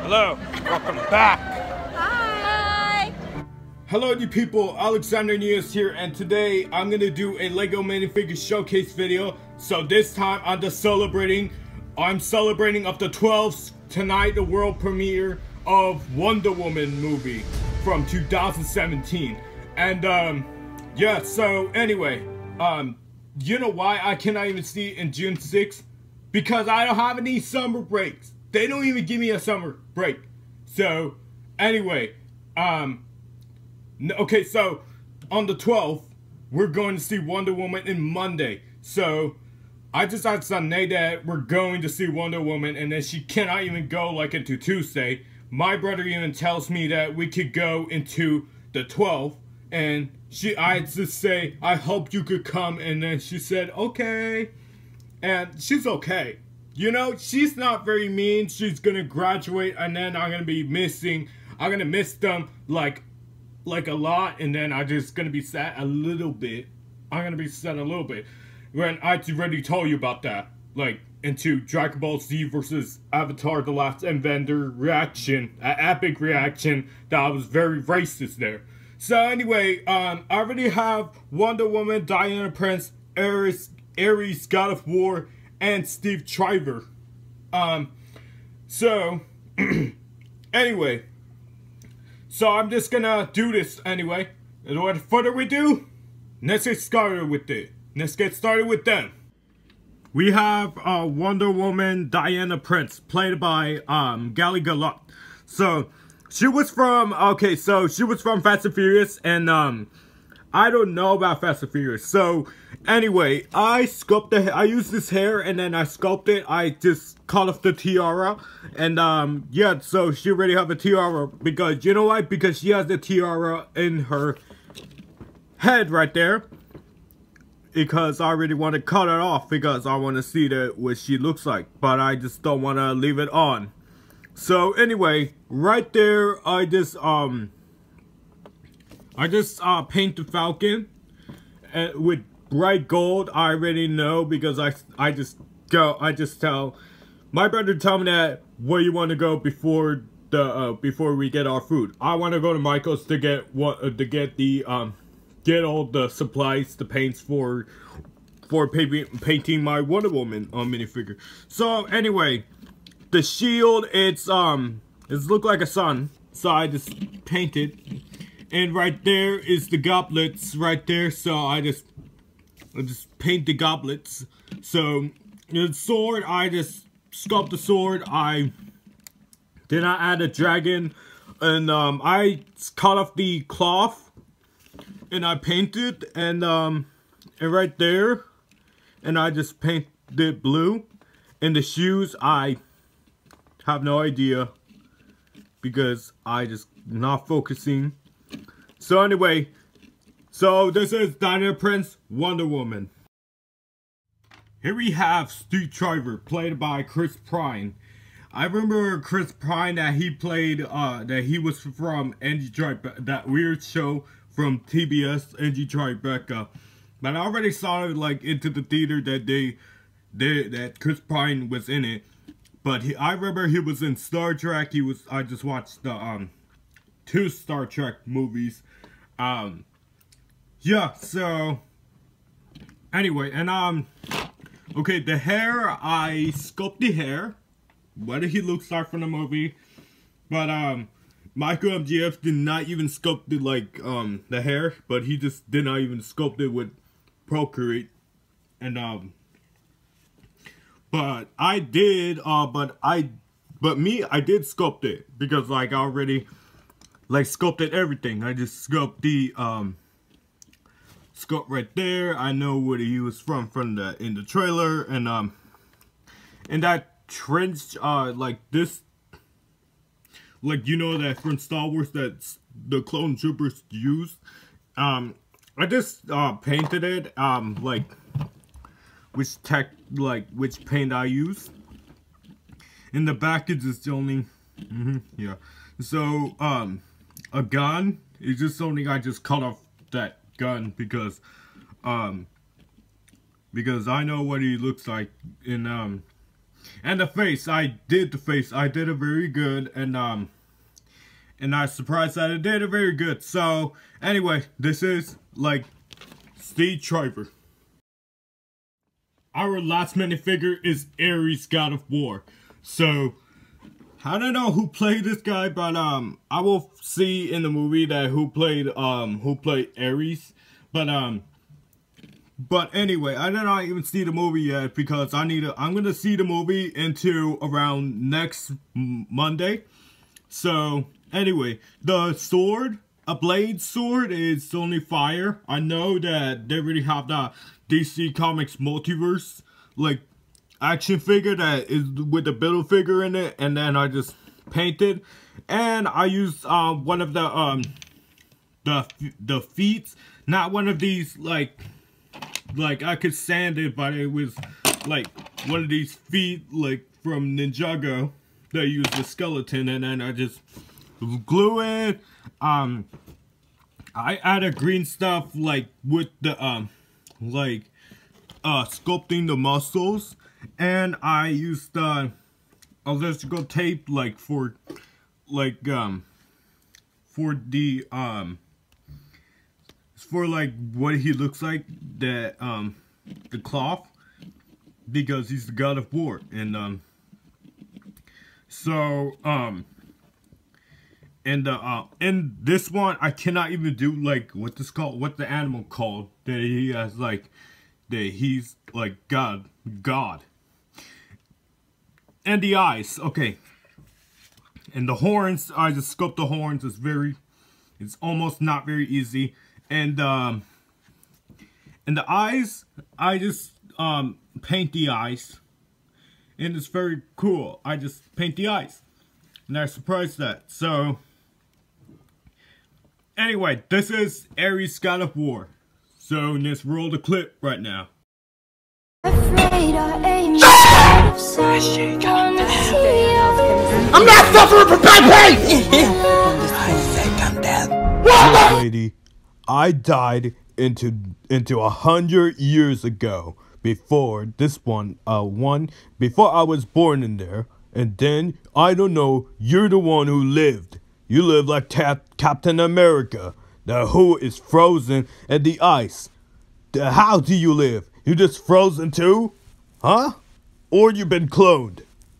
Hello, welcome back. Hi. Hello you people, Alexander Nias here, and today I'm gonna do a Lego minifigure showcase video. So this time I'm celebrating of the 12th tonight, the world premiere of Wonder Woman movie from 2017. And yeah, so anyway, you know why I cannot even see it in June 6th? Because I don't have any summer breaks. They don't even give me a summer break. So anyway, okay, so on the 12th, we're going to see Wonder Woman in Monday. So I just asked Zhańe that we're going to see Wonder Woman, and then she cannot even go like into Tuesday. My brother even tells me that we could go into the 12th, and I just say, I hope you could come, and then she said, okay. And she's okay. You know, she's not very mean. She's gonna graduate, and then I'm gonna miss them like a lot, and then I'm just gonna be sad a little bit. I'm gonna be sad a little bit. When I already told you about that. Like, into Dragon Ball Z versus Avatar The Last Airbender reaction, an epic reaction that I was very racist there. So anyway, I already have Wonder Woman, Diana Prince, Ares, God of War, and Steve Trevor. So anyway, so I'm just gonna do this anyway. And what further ado, let's get started with it. Let's get started with them. We have Wonder Woman Diana Prince, played by Gal Gadot. So she was from she was from Fast and Furious, and I don't know about Fast and Furious. So anyway, I used this hair, and then I sculpted. I just cut off the tiara, and yeah, so she already have a tiara, because you know why? Because she has the tiara in her head right there. Because I really want to cut it off, because I want to see what she looks like, but I just don't want to leave it on. So anyway, right there, I just paint the Falcon with bright gold. I already know, because I just tell my brother, tell me that where you want to go before we get our food. I want to go to Michael's to get get all the supplies, the paints for painting my Wonder Woman minifigure. So anyway, the shield, it's look like a sun, so I just painted. And right there is the goblets right there, so I just paint the goblets. So the sword, I just sculpt the sword. Then I add a dragon, and I cut off the cloth, and I painted, and right there, and I just painted blue. And the shoes, I have no idea, because I just not focusing. So anyway, so this is Diana Prince, Wonder Woman. Here we have Steve Trevor, played by Chris Pine. I remember Chris Pine, that he played, that he was from Angie Tribeca, that weird show from TBS, Angie Tribeca. But I already saw it like into the theater that that Chris Pine was in it. But I remember he was in Star Trek. I just watched the 2 Star Trek movies. Yeah, so anyway, and okay, the hair, I sculpted the hair, what he looks like from the movie. But Michael MGF did not even sculpt it like the hair, but he just did not even sculpt it with Procreate. And but I did I did sculpt it, because like I already like sculpted everything. I just sculpt the sculpt right there. I know where he was from in the trailer, and that trench like this, like, you know, that from Star Wars that the clone troopers used. I just painted it, like which paint I use. In the back is just only yeah. So a gun is just something I just cut off that gun, because I know what he looks like in And the face, I did the face. I did it very good, and I was surprised that I did it very good. So, anyway, this is, like, Steve Trevor. Our last minifigure is Ares, God of War. So, I don't know who played this guy, but I will see in the movie that who played Ares. But anyway, I did not even see the movie yet because I'm gonna see the movie into around next Monday. So anyway, the sword, a blade sword, is only fire. I know that they really have the DC Comics multiverse like action figure that is with the build figure in it, and then I just painted, and I used one of the feet, not one of these like I could sand it, but it was like one of these feet like from Ninjago that used the skeleton, and then I just glue it. I added green stuff like with the sculpting the muscles, and I used electrical tape like for what he looks like, that the cloth, because he's the God of War, and in this one I cannot even do like what the animal called that he has, like that he's like God. And the eyes, okay. And the horns, I just sculpt the horns. It's almost not very easy. And the eyes, I just paint the eyes, and it's very cool. I just paint the eyes, and I surprised that. So anyway, this is Ares, God of War. So let's roll the clip right now. I'm not suffering from bad pain! I think I'm dead. Lady, I died into 100 years ago. Before this one, before I was born in there, and then I don't know. You're the one who lived. You live like Captain America. The who is frozen in the ice. How do you live? You just frozen too? Huh? Or you been cloned?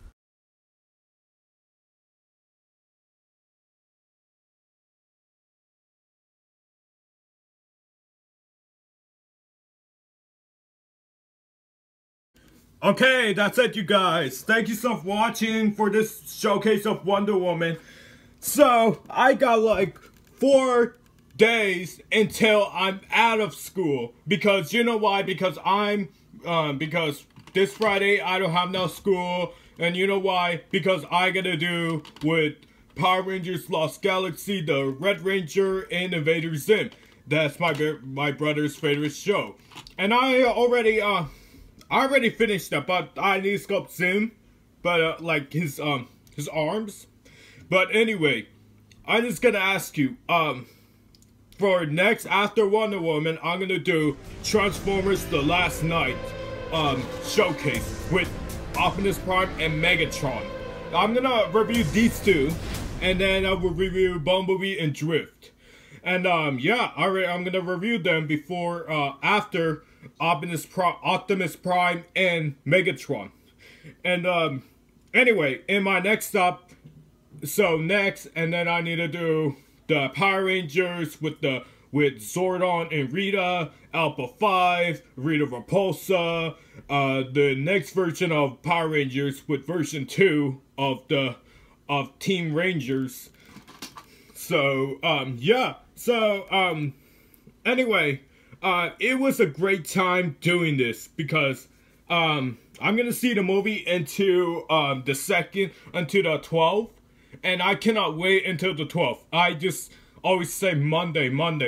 Okay, that's it, you guys. Thank you so much for watching for this showcase of Wonder Woman. So, I got like 4 days until I'm out of school. Because, you know why? Because because this Friday I don't have no school. And you know why? Because I gotta do with Power Rangers Lost Galaxy, the Red Ranger, and Invader Zim. That's my brother's favorite show. And I already finished that, but I need to sculpt Zim, but like his arms. But anyway, I'm just gonna ask you, for next after Wonder Woman, I'm gonna do Transformers: The Last Night showcase with Optimus Prime and Megatron. I'm gonna review these two, and then I will review Bumblebee and Drift. And yeah, I'm gonna review them before after Optimus Prime and Megatron. And anyway, in my next stop, and then I need to do the Power Rangers with Zordon and Rita, Alpha 5, Rita Repulsa, the next version of Power Rangers with version 2 of Team Rangers. So yeah. So anyway, it was a great time doing this because I'm gonna see the movie until the 12th, and I cannot wait until the 12th. I just always say Monday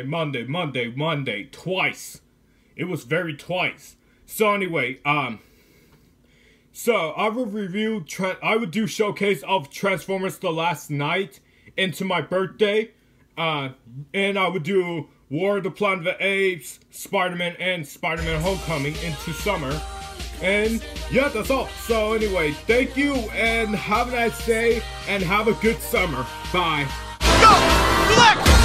twice. It was very twice. So anyway, so I will review. I would do showcase of Transformers: The Last Night into my birthday. And I would do War of the Planet of the Apes, Spider-Man, and Spider-Man Homecoming into summer. And yeah, that's all. So anyway, thank you and have a nice day and have a good summer. Bye. Go! Select!